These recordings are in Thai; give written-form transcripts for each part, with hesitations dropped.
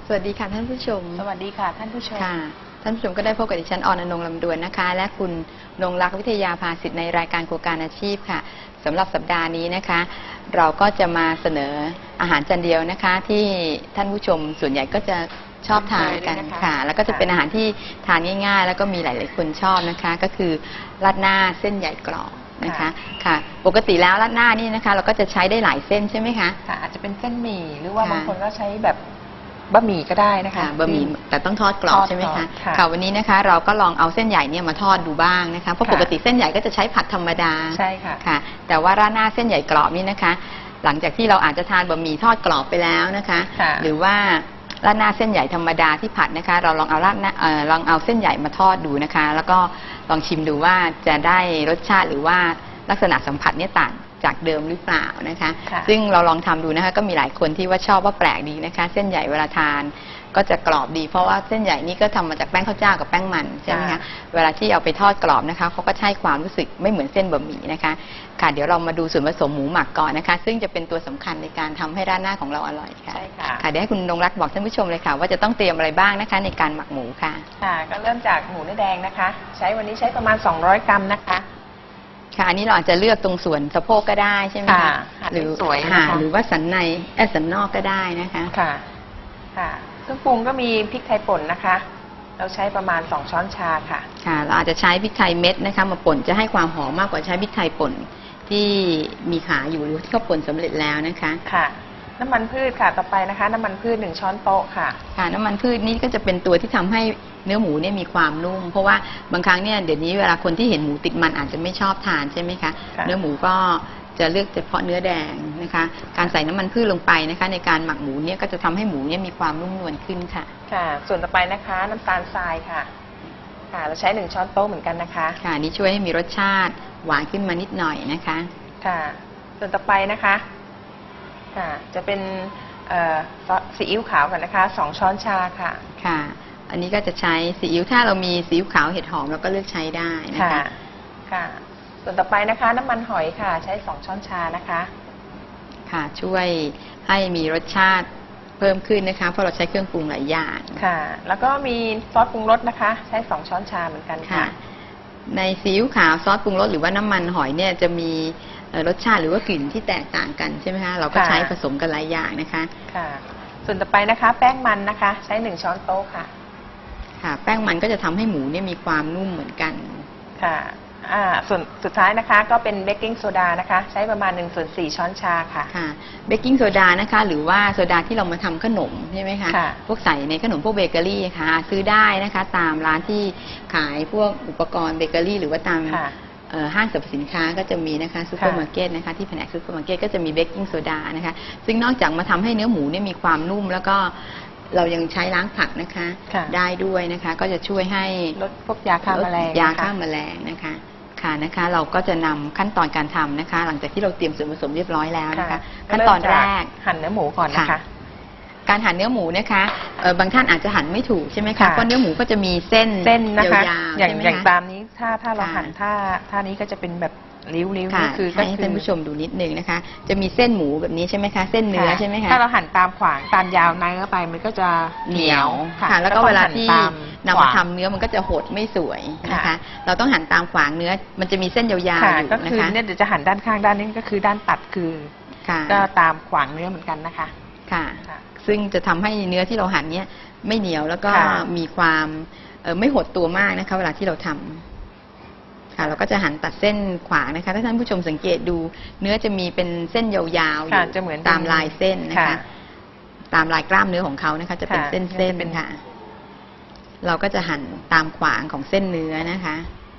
สวัสดีค่ะท่านผู้ชมสวัสดีค่ะท่านผู้ชมค่ะท่านผู้ชมก็ได้พบกับดิฉันออนอนงค์ลำดวนนะคะและคุณนงรักวิทยาภาสิทธิ์ในรายการโครงการอาชีพค่ะสำหรับสัปดาห์นี้นะคะเราก็จะมาเสนออาหารจานเดียวนะคะที่ท่านผู้ชมส่วนใหญ่ก็จะชอบทานกันค่ะแล้วก็จะเป็นอาหารที่ทานง่ายๆแล้วก็มีหลายๆคนชอบนะคะก็คือราดหน้าเส้นใหญ่กรอบนะคะค่ะปกติแล้วราดหน้านี่นะคะเราก็จะใช้ได้หลายเส้นใช่ไหมคะค่ะอาจจะเป็นเส้นหมี่หรือว่าบางคนก็ใช้แบบบะหมี่ก็ได้นะคะบะหมี่แต่ต้องทอดกรอบใช่ไหมคะค่ะวันนี้นะคะเราก็ลองเอาเส้นใหญ่เนี่ยมาทอดดูบ้างนะคะเพราะปกติเส้นใหญ่ก็จะใช้ผัดธรรมดาใช่ค่ะค่ะแต่ว่าราดหน้าเส้นใหญ่กรอบนี่นะคะหลังจากที่เราอาจจะทานบะหมี่ทอดกรอบไปแล้วนะคะหรือว่าราดหน้าเส้นใหญ่ธรรมดาที่ผัดนะคะเราลองเอาราดหน้าลองเอาเส้นใหญ่มาทอดดูนะคะแล้วก็ลองชิมดูว่าจะได้รสชาติหรือว่าลักษณะสัมผัสเนี่ยต่างจากเดิมหรือเปล่านะคะซึ่งเราลองทำดูนะคะก็มีหลายคนที่ว่าชอบว่าแปลกดีนะคะเส้นใหญ่เวลาทานก็จะกรอบดีเพราะว่าเส้นใหญ่นี่ก็ทำมาจากแป้งข้าวเจ้ากับแป้งมันใช่ไหมคะเวลาที่เอาไปทอดกรอบนะคะเขาก็ใช้ความรู้สึกไม่เหมือนเส้นบะหมี่นะคะค่ะเดี๋ยวเรามาดูส่วนผสมหมูหมักก่อนนะคะซึ่งจะเป็นตัวสำคัญในการทำให้ราดหน้าของเราอร่อยค่ะใช่ค่ะค่ะเดี๋ยวให้คุณนงรักบอกท่านผู้ชมเลยค่ะว่าจะต้องเตรียมอะไรบ้างนะคะในการหมักหมูค่ะค่ะก็เริ่มจากหมูเนื้อแดงนะคะใช้วันนี้ใช้ประมาณ200 กรัมนะคะค่ะอันนี้เราอาจจะเลือกตรงส่วนสะโพกก็ได้ใช่ไหมคะหรือสวยหรือว่าสันในสันนอกก็ได้นะคะค่ะค่ะเครื่องปรุงก็มีพริกไทยป่นนะคะเราใช้ประมาณ2 ช้อนชาค่ะค่ะเราอาจจะใช้พริกไทยเม็ดนะคะมาป่นจะให้ความหอมมากกว่าใช้พริกไทยป่นที่มีขายอยู่หรือที่เขาป่นสำเร็จแล้วนะคะค่ะน้ำมันพืชค่ะต่อไปนะคะน้ำมันพืช1 ช้อนโต๊ะค่ะค่ะน้ำมันพืชนี่ก็จะเป็นตัวที่ทำให้เนื้อหมูเนี่ยมีความนุ่มเพราะว่าบางครั้งเนี่ยเดี๋ยวนี้เวลาคนที่เห็นหมูติดมันอาจจะไม่ชอบทานใช่ไหมคะเนื้อหมูก็จะเลือกเฉพาะเนื้อแดงนะคะการใส่น้ำมันพืชลงไปนะคะในการหมักหมูเนี่ยก็จะทำให้หมูเนี่ยมีความนุ่มนวลขึ้นค่ะค่ะส่วนต่อไปนะคะน้ำตาลทรายค่ะค่ะเราใช้1 ช้อนโต๊ะเหมือนกันนะคะค่ะนี่ช่วยให้มีรสชาติหวานขึ้นมานิดหน่อยนะคะค่ะส่วนต่อไปนะคะค่ะจะเป็นซีอิ๊วขาวกันนะคะ2 ช้อนชาค่ะค่ะอันนี้ก็จะใช้ซีอิ๊วถ้าเรามีซีอิ๊วขาวเห็ดหอมเราก็เลือกใช้ได้นะคะค่ะส่วนต่อไปนะคะน้ำมันหอยค่ะใช้2 ช้อนชานะคะค่ะช่วยให้มีรสชาติเพิ่มขึ้นนะคะเพราะเราใช้เครื่องปรุงหลายอย่างค่ะแล้วก็มีซอสปรุงรสนะคะใช้2 ช้อนชาเหมือนกันค่ะในซีอิ๊วขาวซอสปรุงรสหรือว่าน้ำมันหอยเนี่ยจะมีรสชาติหรือว่ากลิ่นที่แตกต่างกันใช่ไหมคะเราก็ใช้ผสมกันหลายอย่างนะคะค่ะส่วนต่อไปนะคะแป้งมันนะคะใช้1 ช้อนโต๊ะค่ะค่ะแป้งมันก็จะทำให้หมูเนี่ยมีความนุ่มเหมือนกันค่ะส่วนสุดท้ายนะคะก็เป็นเบกกิ้งโซดานะคะใช้ประมาณ1/4 ช้อนชาค่ะค่ะเบกกิ้งโซดานะคะหรือว่าโซดาที่เรามาทำขนมใช่ไหมคะพวกใส่ในขนมพวกเบเกอรี่ค่ะซื้อได้นะคะตามร้านที่ขายพวกอุปกรณ์เบเกอรี่หรือว่าตามห้างสรรพสินค้าก็จะมีนะคะซูเปอร์มาร์เก็ตนะคะที่แผนกซูเปอร์มาร์เก็ตก็จะมีเบกกิ้งโซดานะคะซึ่งนอกจากมาทำให้เนื้อหมูเนี่ยมีความนุ่มแล้วก็เรายังใช้ล้างผักนะคะได้ด้วยนะคะก็จะช่วยให้ลดพวกยาฆ่าแมลงนะคะค่ะนะคะเราก็จะนำขั้นตอนการทำนะคะหลังจากที่เราเตรียมส่วนผสมเรียบร้อยแล้วนะคะขั้นตอนแรกหั่นเนื้อหมูก่อนนะคะการหั่นเนื้อหมูนะคะบางท่านอาจจะหั่นไม่ถูกใช่ไหมคะเพราะเนื้อหมูก็จะมีเส้นนะคะยาวๆอย่างตามนี้ถ้าเราหั่นท่านี้ก็จะเป็นแบบริ้วนี่คือให้ท่านผู้ชมดูนิดนึงนะคะจะมีเส้นหมูแบบนี้ใช่ไหมคะเส้นเนื้อใช่ไหมคะถ้าเราหั่นตามขวางตามยาวเนื้อไปมันก็จะเหนียวค่ะแล้วก็เวลาที่นำมาทำเนื้อมันก็จะหดไม่สวยนะคะเราต้องหั่นตามขวางเนื้อมันจะมีเส้นยาวๆอยู่ก็คือเนี่ยเดี๋ยวจะหั่นด้านข้างด้านนี้ก็คือด้านตัดคือก็ตามขวางเนื้อเหมือนกันนะคะค่ะซึ่งจะทำให้เนื้อที่เราหั่นเนี่ยไม่เหนียวแล้วก็มีความไม่หดตัวมากนะคะเวลาที่เราทำค่ะเราก็จะหั่นตัดเส้นขวางนะคะถ้าท่านผู้ชมสังเกตดูเนื้อจะมีเป็นเส้นยาวๆอยู่จะเหมือนตามลายเส้นนะคะตามลายกล้ามเนื้อของเขานะคะจะเป็นเส้นๆค่ะเราก็จะหั่นตามขวางของเส้นเนื้อนะคะ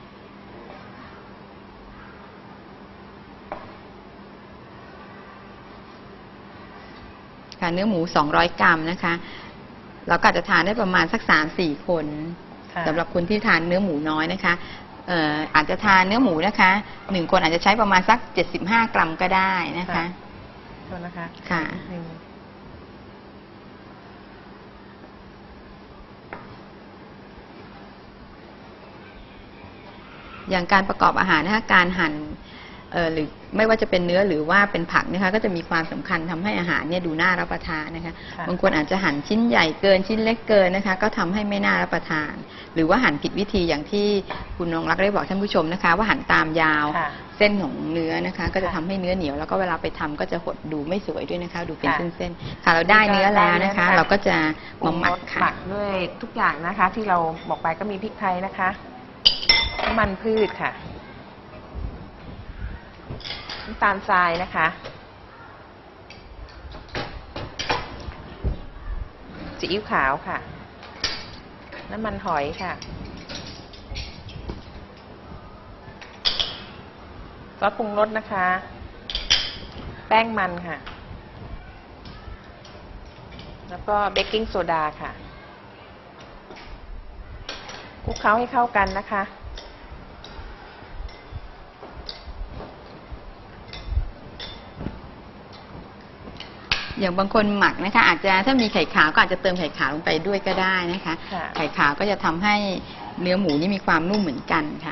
ค่ะเนื้อหมู200 กรัมนะคะเราก็จะทานได้ประมาณสัก 3-4 คนสำหรับคนที่ทานเนื้อหมูน้อยนะคะอาจจะทานเนื้อหมูนะคะ1 คนอาจจะใช้ประมาณสัก75 กรัมก็ได้นะคะค่ะอย่างการประกอบอาหารนะคะการหั่นหรือไม่ว่าจะเป็นเนื้อหรือว่าเป็นผักนะคะก็จะมีความสำคัญทำให้อาหารเนี่ยดูน่ารับประทานนะคะบางคนอาจจะหั่นชิ้นใหญ่เกินชิ้นเล็กเกินนะคะก็ทำให้ไม่น่ารับประทาน หรือว่าหั่นผิดวิธีอย่างที่คุณนงรักได้บอกท่านผู้ชมนะคะว่าหั่นตามยาวเส้นของเนื้อนะคะก็จะทำให้เนื้อเหนียวแล้วก็เวลาไปทำก็จะหดดูไม่สวยด้วยนะคะดูเป็นเส้นๆค่ะเราได้เนื้อแล้วนะคะเราก็จะมาหมักค่ะหมักด้วยทุกอย่างนะคะที่เราบอกไปก็มีพริกไทยนะคะน้ำมันพืชค่ะน้ำตาลทรายนะคะซีอิ๊วขาวค่ะน้ำมันหอยค่ะซอสปรุงรสนะคะแป้งมันค่ะแล้วก็เบกกิ้งโซดาค่ะคลุกเคล้าให้เข้ากันนะคะอย่างบางคนหมักนะคะอาจจะถ้ามีไข่ขาวก็อาจจะเติมไข่ขาวลงไปด้วยก็ได้นะคะไข่ขาวก็จะทำให้เนื้อหมูนี่มีความนุ่มเหมือนกันค่ะ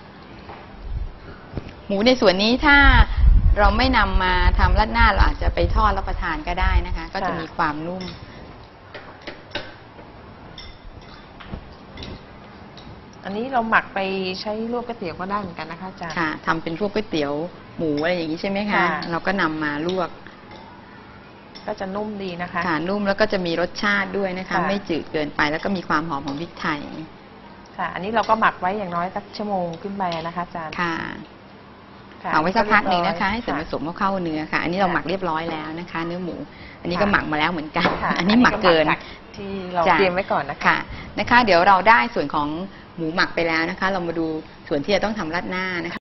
หมูในส่วนนี้ถ้าเราไม่นำมาทำราดหน้าเราอาจจะไปทอดรับประทานก็ได้นะคะก็จะมีความนุ่มอันนี้เราหมักไปใช้ลวกก๋วยเตี๋ยวก็ได้เหมือนกันนะคะอาจารย์ค่ะทำเป็นพวกก๋วยเตี๋ยวหมูอะไรอย่างนี้ใช่ไหมคะเราก็นำมาลวกก็จะนุ่มดีนะคะค่ะนุ่มแล้วก็จะมีรสชาติด้วยนะคะไม่จืดเกินไปแล้วก็มีความหอมของพริกไทยค่ะอันนี้เราก็หมักไว้อย่างน้อยสักชั่วโมงขึ้นไปนะคะอาจารย์ค่ะหมักไว้สักพักหนึ่งนะคะให้ส่วนผสมเข้าเนื้อค่ะอันนี้เราหมักเรียบร้อยแล้วนะคะเนื้อหมูอันนี้ก็หมักมาแล้วเหมือนกันอันนี้หมักเกินที่เราเตรียมไว้ก่อนนะคะเดี๋ยวเราได้ส่วนของหมูหมักไปแล้วนะคะเรามาดูส่วนที่จะต้องทำราดหน้านะคะ